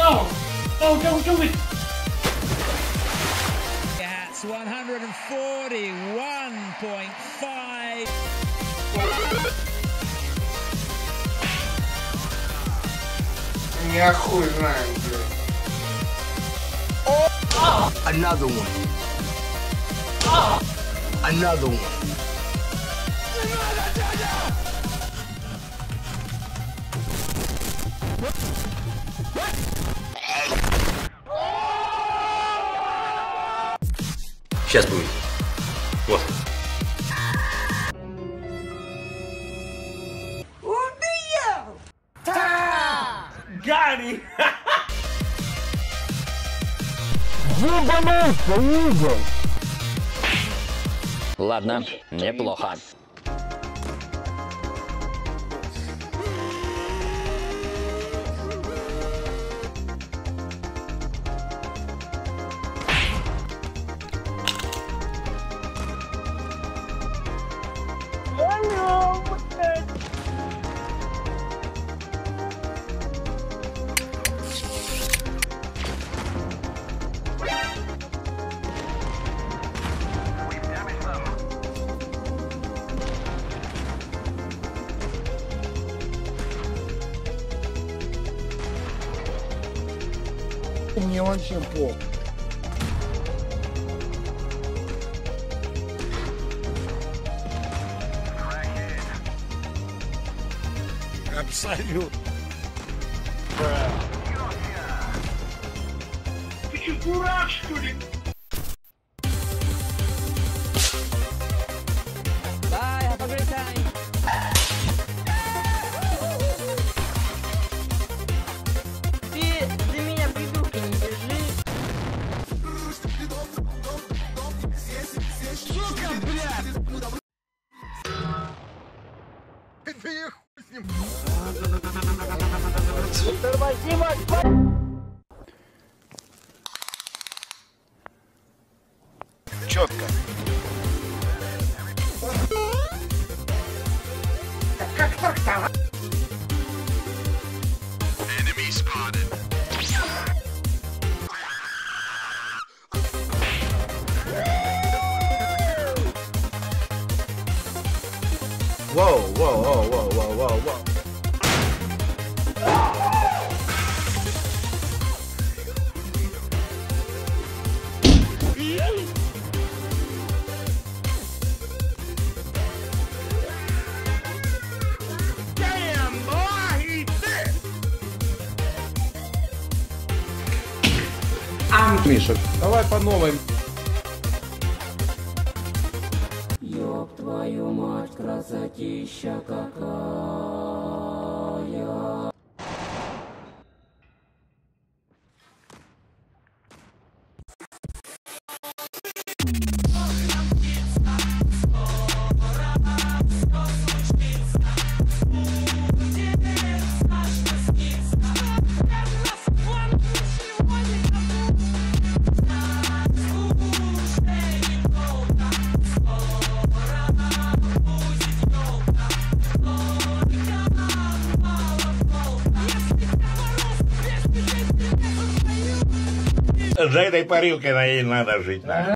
Go it! That's 141.5. Я хуй знаю, блядь. Another one. Another one. Сейчас будет. Вот. Гарри! Ладно, неплохо. Мне вообще похуй. Абсолютно. Ты что, дурак, что ли? Bye, have a great time. Ты за меня придурка не держи. Сука, блядь! Это я хуй с ним. Четко. Как так-то? Enemy spotted. Воу, воу, воу, воу, воу, воу, воу. Миша, давай по новой. Ёб твою мать, красотища какая. За этой парилкой на ней надо жить.